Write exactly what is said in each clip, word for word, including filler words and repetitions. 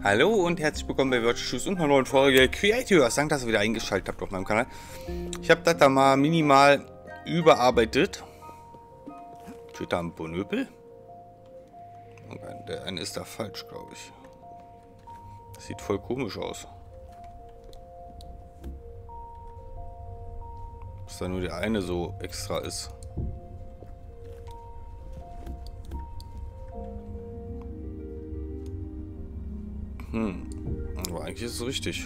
Hallo und herzlich willkommen bei Virtual Shoes und einer neuen Folge Creators. Danke, dass ihr wieder eingeschaltet habt auf meinem Kanal. Ich habe das da mal minimal überarbeitet. Steht da ein Bonöpel? Der eine ist da falsch, glaube ich. Das sieht voll komisch aus. Dass da nur der eine so extra ist. Hm. Aber eigentlich ist es richtig.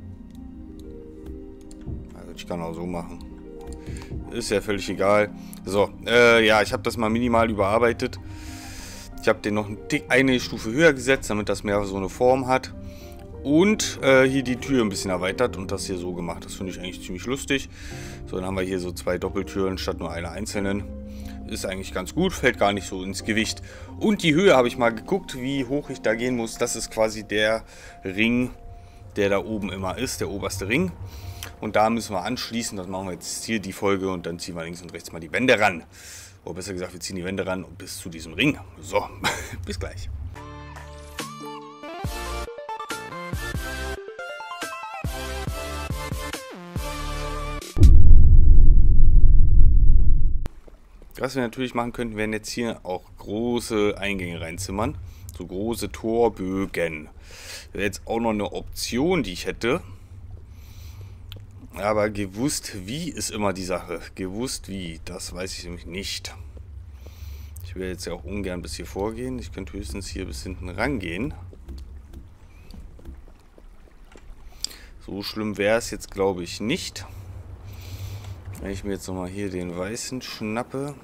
Also ich kann auch so machen. Ist ja völlig egal. So, äh, ja, ich habe das mal minimal überarbeitet. Ich habe den noch einen Tick, eine Stufe höher gesetzt, damit das mehr so eine Form hat. Und äh, hier die Tür ein bisschen erweitert und das hier so gemacht. Das finde ich eigentlich ziemlich lustig. So, dann haben wir hier so zwei Doppeltüren statt nur einer einzelnen. Ist eigentlich ganz gut, fällt gar nicht so ins Gewicht. Und die Höhe habe ich mal geguckt, wie hoch ich da gehen muss. Das ist quasi der Ring, der da oben immer ist, der oberste Ring. Und da müssen wir anschließen, das machen wir jetzt hier die Folge und dann ziehen wir links und rechts mal die Wände ran. Oder besser gesagt, wir ziehen die Wände ran und bis zu diesem Ring. So, bis gleich. Was wir natürlich machen könnten, wären jetzt hier auch große Eingänge reinzimmern. So große Torbögen. Wäre jetzt auch noch eine Option, die ich hätte. Aber gewusst wie ist immer die Sache. Gewusst wie, das weiß ich nämlich nicht. Ich will jetzt ja auch ungern bis hier vorgehen. Ich könnte höchstens hier bis hinten rangehen. So schlimm wäre es jetzt, glaube ich, nicht. Wenn ich mir jetzt nochmal hier den weißen schnappe.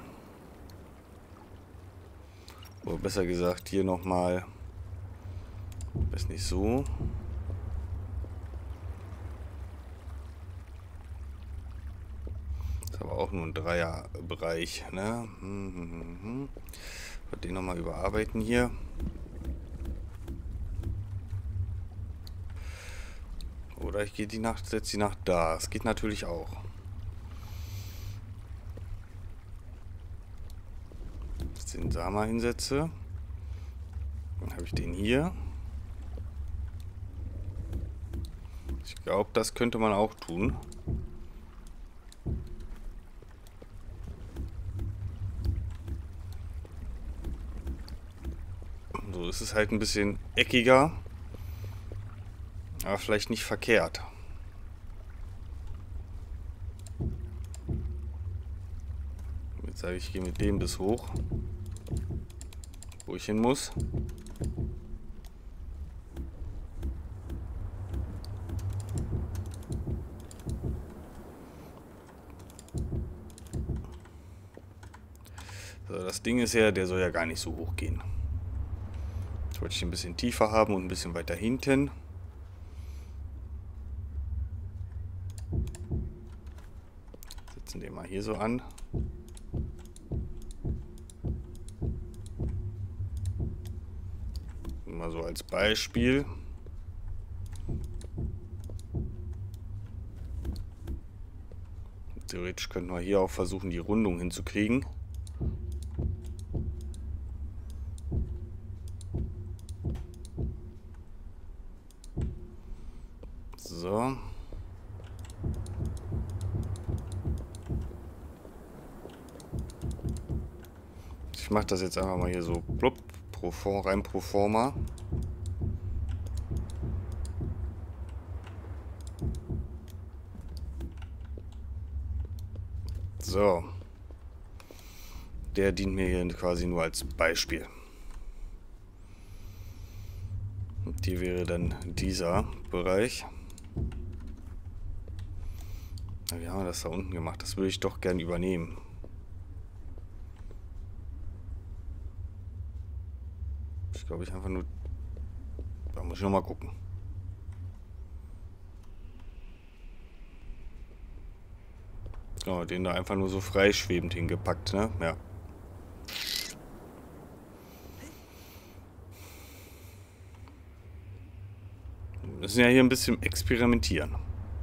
Oder besser gesagt hier nochmal. Ist nicht so. Ist aber auch nur ein Dreierbereich. Ne? Hm, hm, hm, hm. Ich würde den nochmal überarbeiten hier. Oder ich gehe die nach, setze die nach da. Das geht natürlich auch. Den Sama hinsetze, dann habe ich den hier. Ich glaube, das könnte man auch tun. So ist es halt ein bisschen eckiger, aber vielleicht nicht verkehrt. Jetzt sage ich, ich gehe mit dem bis hoch, wo ich hin muss. So, das Ding ist ja, der soll ja gar nicht so hoch gehen. Jetzt wollte ich ein bisschen tiefer haben und ein bisschen weiter hinten. Setzen den mal hier so an. Mal so als Beispiel. Theoretisch könnten wir hier auch versuchen, die Rundung hinzukriegen. So. Ich mache das jetzt einfach mal hier so plupp, pro forma, rein pro forma. So. Der dient mir hier quasi nur als Beispiel. Und hier wäre dann dieser Bereich. Wie haben wir das da unten gemacht? Das würde ich doch gern übernehmen. Ich glaube, ich einfach nur... Da muss ich nochmal gucken. Oh, den da einfach nur so freischwebend hingepackt, ne? Ja. Wir müssen ja hier ein bisschen experimentieren.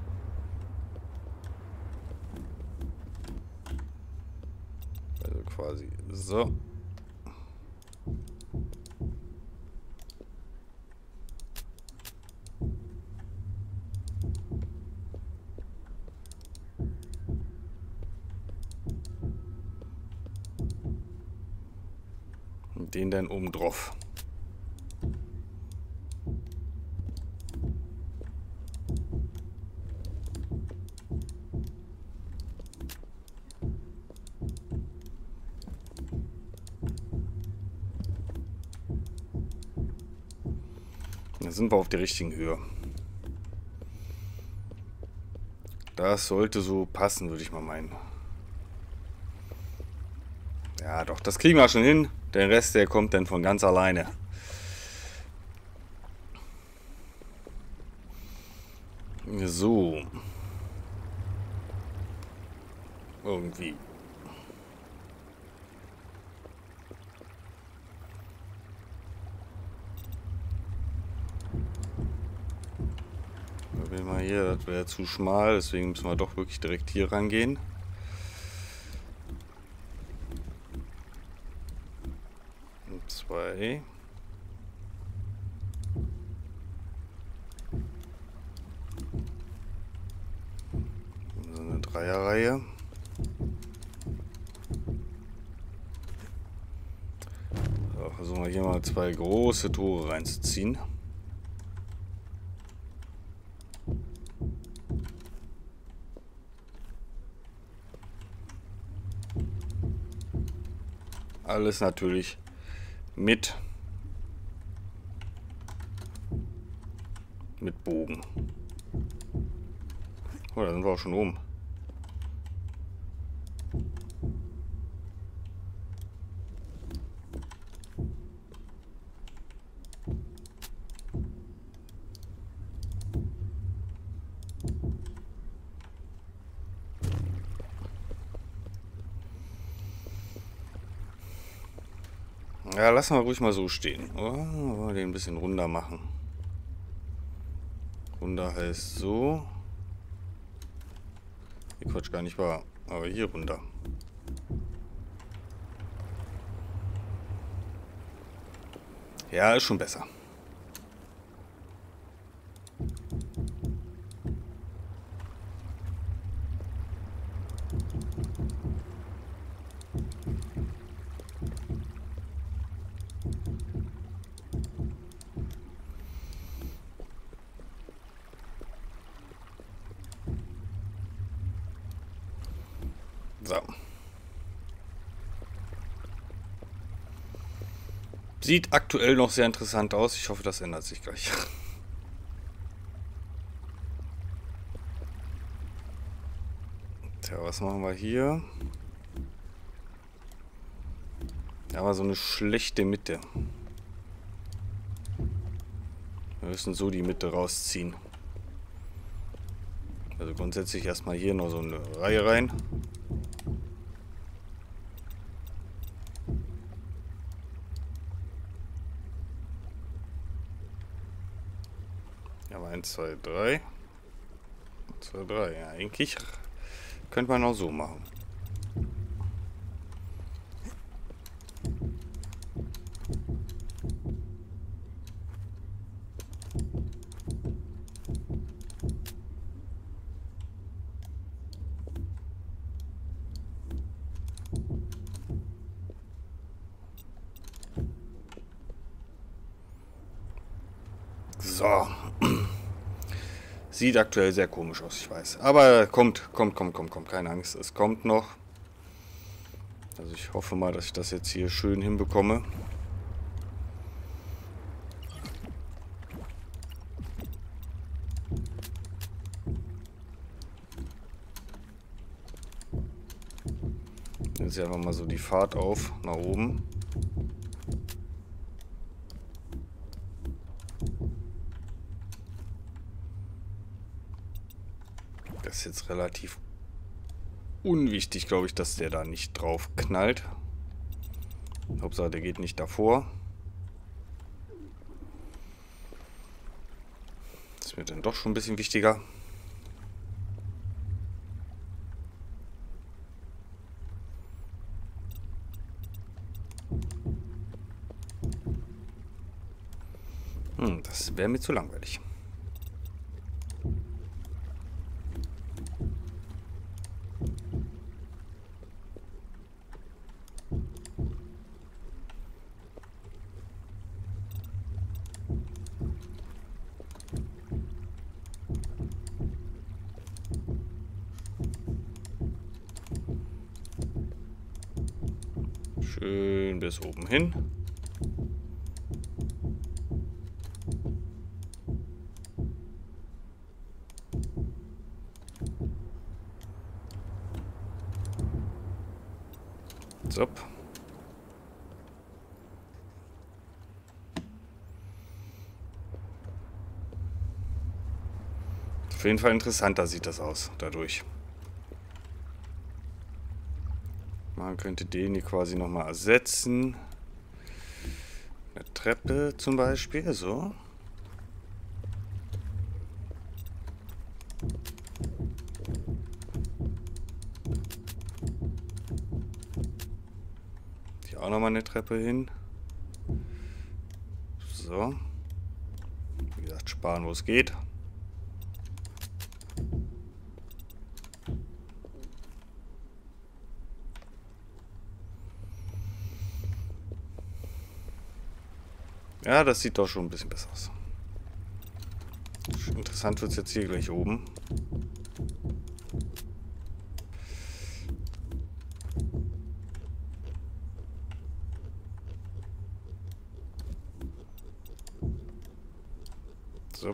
Also quasi so. den dann oben drauf. Da sind wir auf der richtigen Höhe. Das sollte so passen, würde ich mal meinen. Ja, doch, das kriegen wir schon hin. Der Rest, der kommt dann von ganz alleine. So. Irgendwie. Mal hier, das wäre zu schmal, deswegen müssen wir doch wirklich direkt hier rangehen. Und zwei. So eine Dreierreihe. So, versuchen wir hier mal zwei große Tore reinzuziehen. Alles natürlich mit mit Bogen. Oh, da sind wir auch schon oben. Ja, lassen wir ruhig mal so stehen. Oh, den ein bisschen runder machen. Runder heißt so. Hier Quatsch gar nicht wahr. Aber hier runter. Ja, ist schon besser. So. Sieht aktuell noch sehr interessant aus. Ich hoffe, das ändert sich gleich. Tja, was machen wir hier? Da war so eine schlechte Mitte. Wir müssen so die Mitte rausziehen. Also grundsätzlich erstmal hier noch so eine Reihe rein. Ja, eins, zwei, drei. eins, zwei, drei. Ja, eigentlich könnte man auch so machen. So. Sieht aktuell sehr komisch aus, ich weiß. Aber kommt, kommt, kommt, kommt, kommt. Keine Angst, es kommt noch. Also ich hoffe mal, dass ich das jetzt hier schön hinbekomme. Jetzt einfach mal so die Fahrt auf, nach oben. Das ist jetzt relativ unwichtig, glaube ich, dass der da nicht drauf knallt. Hauptsache, der geht nicht davor. Das ist mir dann doch schon ein bisschen wichtiger. Hm, das wäre mir zu langweilig. Schön bis oben hin. So. Auf jeden Fall interessanter sieht das aus, dadurch. Man könnte den hier quasi nochmal ersetzen. Eine Treppe zum Beispiel, so. Hier auch nochmal eine Treppe hin. So. Wie gesagt, sparen, wo es geht. Ja, das sieht doch schon ein bisschen besser aus. Interessant wird es jetzt hier gleich oben. So.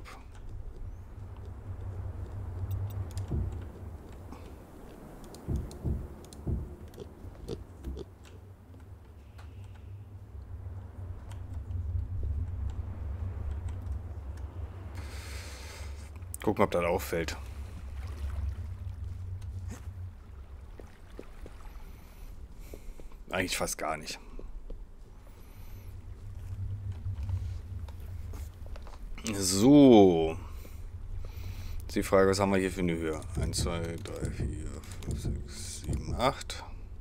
Gucken, ob das auffällt. Eigentlich fast gar nicht. So. Jetzt die Frage, was haben wir hier für eine Höhe? eins, zwei, drei, vier, fünf, sechs, sieben, acht.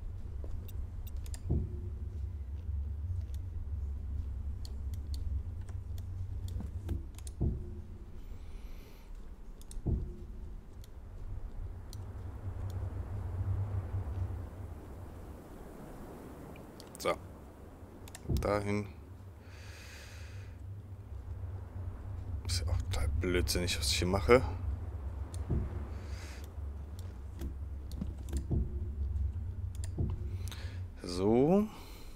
So. Dahin. Ist ja auch total blödsinnig, was ich hier mache. So.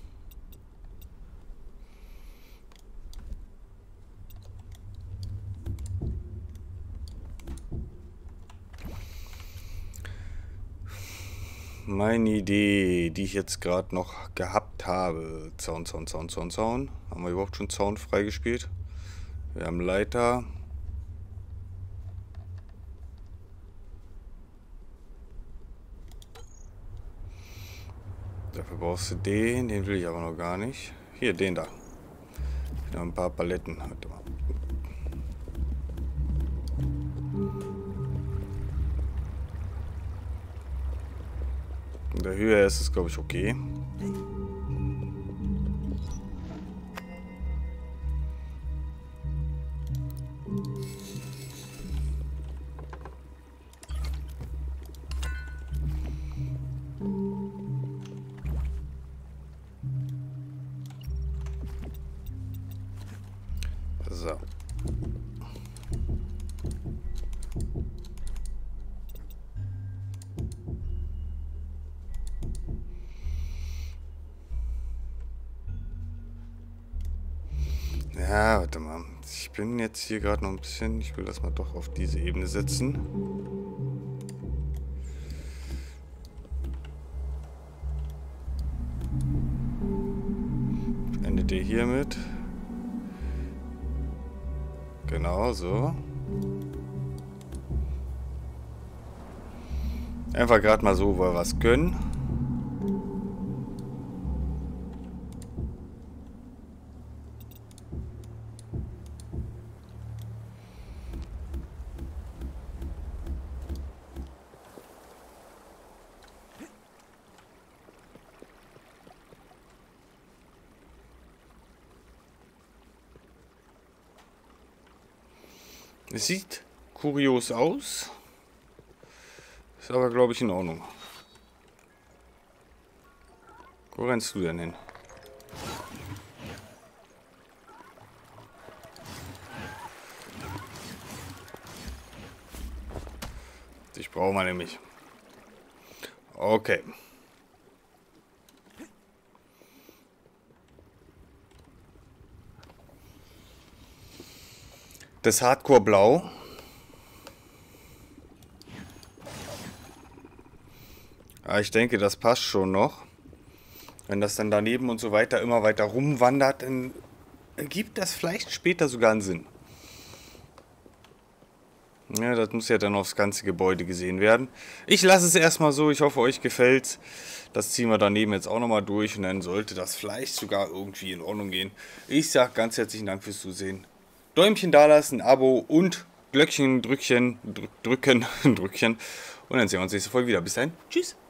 Meine Idee, die ich jetzt gerade noch gehabt habe. Zaun, Zaun, Zaun, Zaun, Zaun. Haben wir überhaupt schon Zaun freigespielt? Wir haben Leiter. Dafür brauchst du den. Den will ich aber noch gar nicht. Hier, den da. Noch ein paar Paletten. Warte mal. In der Höhe ist es, glaube ich, okay. So. Ja, warte mal. Ich bin jetzt hier gerade noch ein bisschen... Ich will das mal doch auf diese Ebene setzen. Endet ihr hiermit? Genau so. Einfach gerade mal so, wo wir was können. Es sieht kurios aus. Ist aber, glaube ich, in Ordnung. Wo rennst du denn hin? Ich brauche mal nämlich. Okay. Das Hardcore Blau. Aber ich denke, das passt schon noch. Wenn das dann daneben und so weiter immer weiter rumwandert, dann ergibt das vielleicht später sogar einen Sinn. Ja, das muss ja dann aufs ganze Gebäude gesehen werden. Ich lasse es erstmal so, ich hoffe, euch gefällt's. Das ziehen wir daneben jetzt auch nochmal durch und dann sollte das vielleicht sogar irgendwie in Ordnung gehen. Ich sage ganz herzlichen Dank fürs Zusehen. Däumchen dalassen, Abo und Glöckchen drückchen, drücken, drückchen. Und dann sehen wir uns nächste Folge wieder. Bis dahin, tschüss.